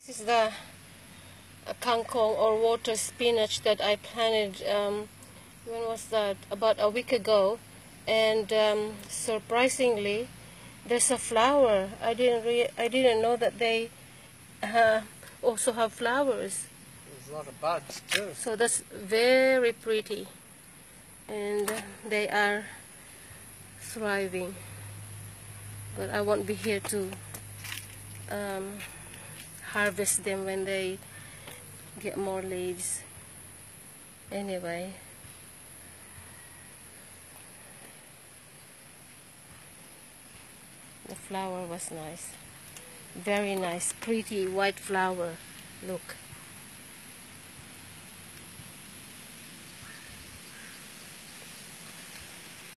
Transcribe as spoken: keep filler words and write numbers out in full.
This is the uh, kangkong or water spinach that I planted, um, when was that? About a week ago. And um, surprisingly, there's a flower. I didn't re I didn't know that they uh, also have flowers. There's a lot of buds too. So that's very pretty. And they are thriving. But I won't be here to um, harvest them when they get more leaves. Anyway, the flower was nice. Very nice, pretty white flower. Look.